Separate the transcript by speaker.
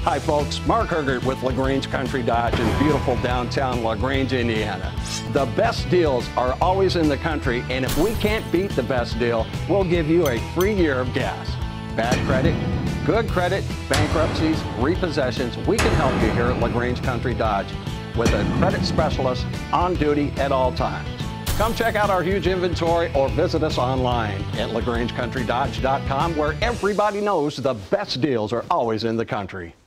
Speaker 1: Hi folks, Mark Hergert with LaGrange Country Dodge in beautiful downtown LaGrange, Indiana. The best deals are always in the country, and if we can't beat the best deal, we'll give you a free year of gas. Bad credit, good credit, bankruptcies, repossessions, we can help you here at LaGrange Country Dodge with a credit specialist on duty at all times. Come check out our huge inventory or visit us online at LaGrangeCountryDodge.com, where everybody knows the best deals are always in the country.